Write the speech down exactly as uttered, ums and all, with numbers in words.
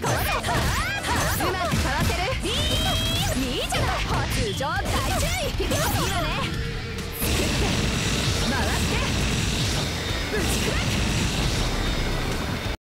うまくかわせる。いいじゃない。発情